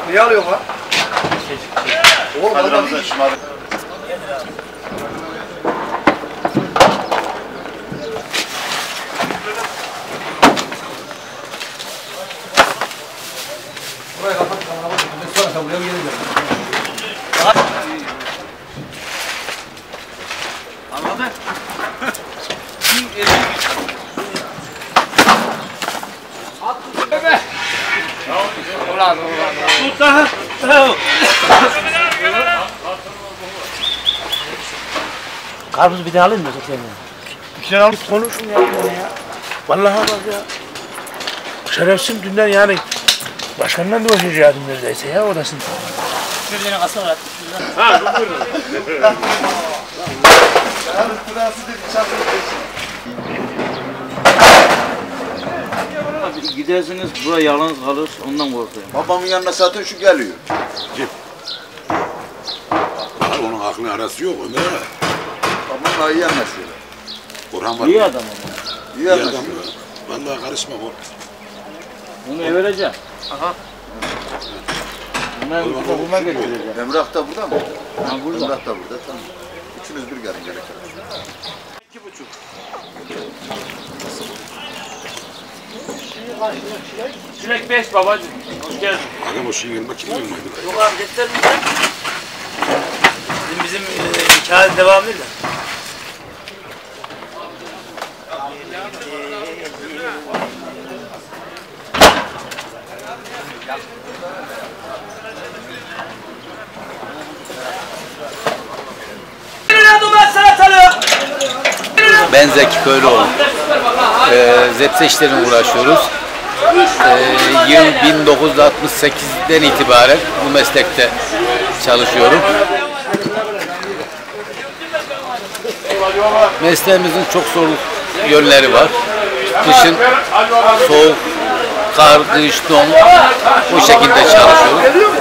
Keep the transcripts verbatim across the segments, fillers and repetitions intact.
Niye alıyorsun lan? Oğlum adam değil. Buraya kapat, kamera bak. Sonra da buraya geleceğim. Anladın? At tut bebe. Ulan ulan. Tut daha. Karpuz bir de alayım mı kendine? Bir kere alıp konuşun ya. ya. Vallahi bak ya. Şerefsiz dünden yani başkandan da uğraşacaktım neredeyse ya odasında. Bir tane kasa var. Ha, buyurun. Gidersiniz buraya yalnız kalır ondan korkuyorum. Babamın yanına zaten şu geliyor. Kim? Onun aklının arası yok Ömer. Babamla iyi anlaşıyor. Orhan var. İyi adam ama. İyi İyi adam anlaşıyor. ya. Vallahi karışma bu. Bunu evereceğim. Aha. Bunlar okuma getireceğim. Emrah da burada mı? Ha burada. Emrah da burada, tamam. Üçünüz bir gelin gerekir. İki buçuk. Çilek beş babacığım. Hoş geldin. Adam o şeyin yanında kim olmaydı? Yok abi getir mi sen? Bizim bizim e, hikaye devam ediyor. Ben Zeki Köylüoğlu. Ee, zepse işlerine uğraşıyoruz. Ee, yıl bin dokuz yüz altmış sekizden itibaren bu meslekte çalışıyorum. Mesleğimizin çok zorlu yönleri var. Kışın soğuk, kar, kış, don bu şekilde çalışıyoruz.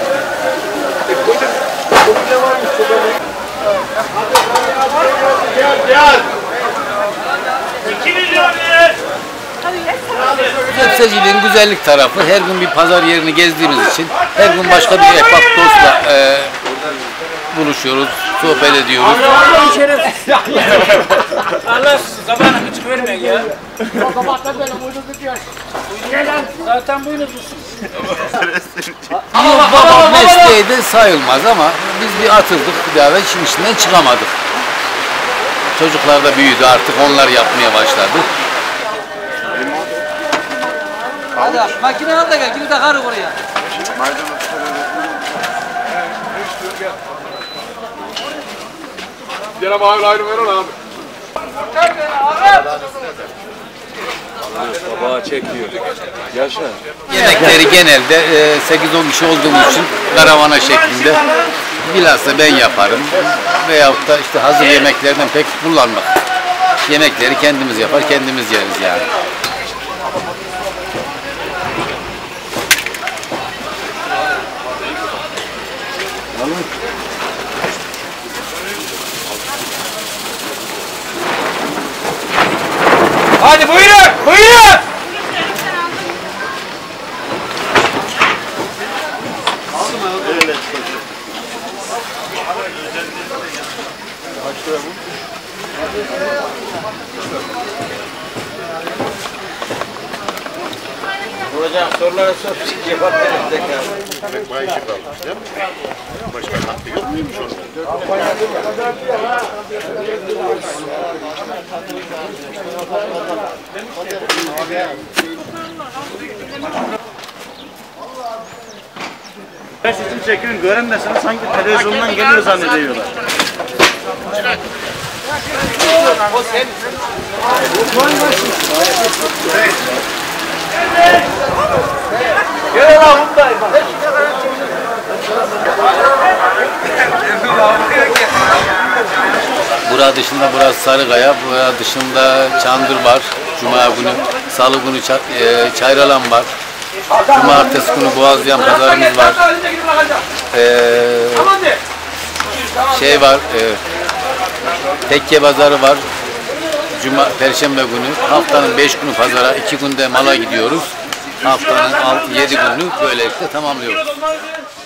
Zepseciliğin güzellik tarafı, her gün bir pazar yerini gezdiğimiz için her gün başka bir ehbap dostla e, buluşuyoruz, sohbet ediyoruz. Allah sabahına küçük vermeyin ya. Sabahta böyle boynuz tutuyor. Zaten boynuz Baba mesleği de sayılmaz ama biz bir atıldık, bir daha da işin içinden çıkamadık. Çocuklar da büyüdü, artık onlar yapmaya başladı. Hadi makine al da gel, kimi takarız buraya. Cenab-ı Hak ayrı verin abi. Baba çekiyor. Yaşa. Yemekleri genelde e, sekiz on kişi olduğumuz için karavana şeklinde bilhassa ben yaparım. Veyahut da işte hazır yemeklerden pek kullanmak. Yemekleri kendimiz yapar, kendimiz yeriz yani. Hadi buyurun, buyurun. Hocam sorulara sor. Cevap verin de kalın. Demek bayağı işi kalmış değil mi? Başka hakkı yok muymuş onun? Ben sizin çekiyorum göremezsiniz sanki televizyondan geliyor zannediyorlar. O sen. Gel lan buradayım. Bura dışında burası Sarıkaya, bura dışında Çandır var, Cuma günü, Salı günü e, Çayralan var, Cumartesi günü Boğazlayan pazarımız var, ee, şey var, e, Tekke pazarı var, Cuma, Perşembe günü, haftanın beş günü pazara, iki günde mala gidiyoruz. haftanın yedi gününü böylelikle tamamlıyoruz.